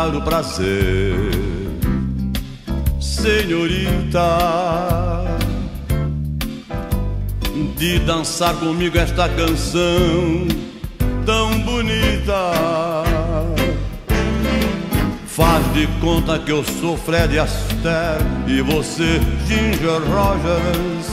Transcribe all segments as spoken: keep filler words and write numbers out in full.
dar o prazer, senhorita, de dançar comigo esta canção tão bonita. Faz de conta que eu sou Fred Astaire e você Ginger Rogers.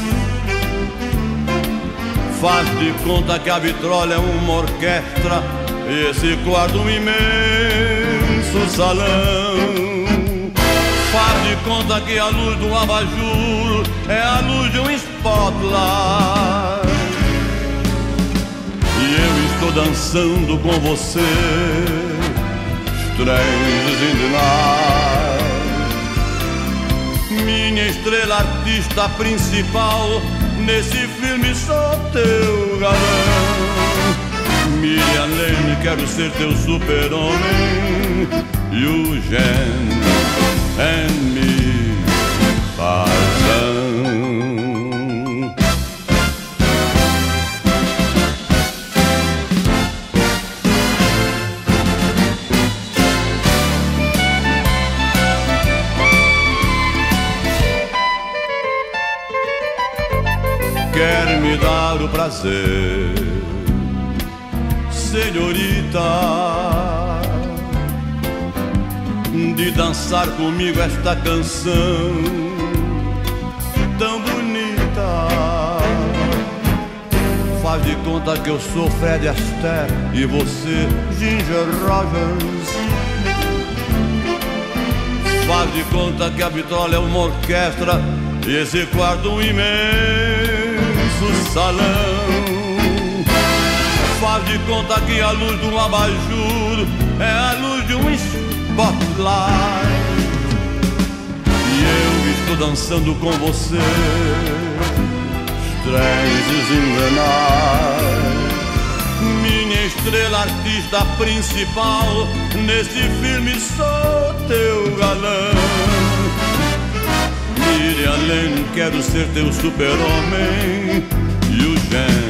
Faz de conta que a vitrola é uma orquestra e esse quarto um imenso salão. Faz de conta que a luz do abajur é a luz de um spotlight. E eu estou dançando com você, Strangers in the Night. Minha estrela artista principal, nesse filme sou teu galã. Miriam Lane, quero ser teu super-homem. Eugene and me, Tarzan. Quer me dar o prazer, senhorita, de dançar comigo esta canção tão bonita. Faz de conta que eu sou Fred Astaire e você Ginger Rogers. Faz de conta que a vitrola é uma orquestra e esse quarto um imenso salão. Faz de conta que a luz de um abajur é a luz de um spotlight. E eu estou dançando com você, Strangers in the Night. Minha estrela artista principal, nesse filme sou teu galã. Miriam Lane, quero ser teu super-homem. Eugene